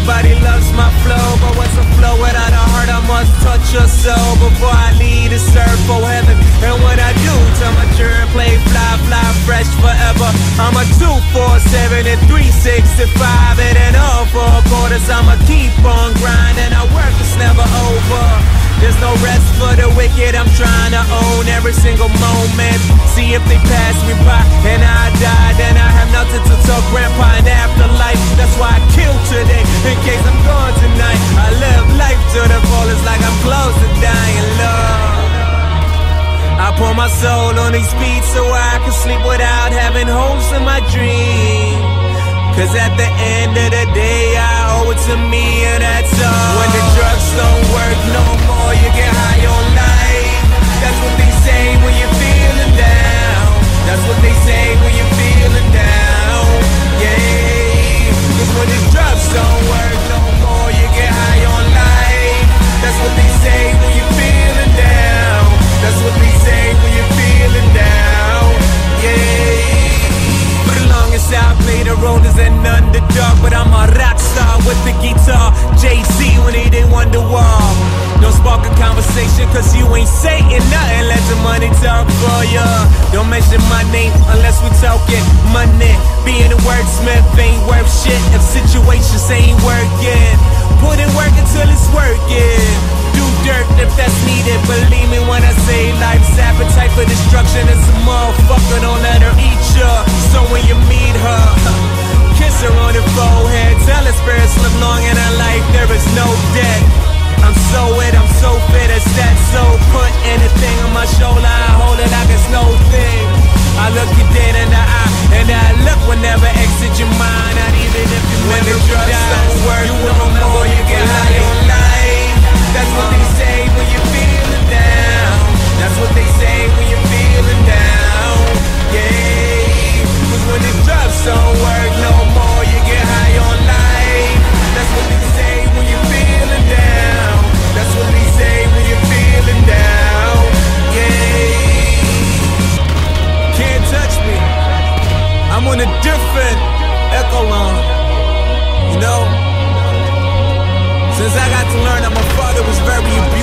Everybody loves my flow, but what's a flow without a heart? I must touch your soul before I leave this earth for heaven. And when I do, tell my children play fly, fly fresh forever. I'm a 247 and 365, and then all 4 quarters. I'ma keep on grinding. Our work is never over. There's no rest for the wicked. I'm trying to own every single moment. See if they pass me by and I die, then I have nothing to tell grandpa in the afterlife. That's why I kill today, in case I'm gone tonight. I live life to the fullest like I'm close to dying, love. I pour my soul on these beats so I can sleep without having hopes in my dream. Cause at the end of the day, I owe it to me, and that's all. When the drugs don't work no more, you get high on life. That's what they say when you're feeling down. That's what they say when you're feeling down. Yeah. Cause when the drugs don't work no more, you get high on life. That's what they say when you're feeling down. That's what they say when you're feeling down. Yeah. For the longest I played the role as an underdog, but I'm a rock star with the guitar. Jay-Z when he did Wonderwall. Don't spark a conversation cause you ain't saying nothing. Let the money talk for ya. Don't mention my name unless we talking money. Being a wordsmith ain't worth shit if situations ain't working. Put in work until it's working. Do dirt if that's needed. Believe me when I say life's appetite for destruction is a motherfucker. Don't let her eat ya. So when you meet her, kiss her on the forehead. Tell her spirits live long in her life. There is no death. I'm so wet, I'm so fit, it's that so put anything on my shoulder, I hold it like it's no thing. I look you dead in the eye, and that look will never exit your mind. Not even if you when the drugs don't work, you will remember you get high on life. That's what they say when you're feeling down. That's what they say when you're feeling down. Yeah, cause when the drugs don't work no more, you get high on life. That's what they say when you're feeling down. That's what they say when you're feeling down. Yeah. Can't touch me. I'm on a different Aklla. You know? Since I got to learn that my father was very abusive.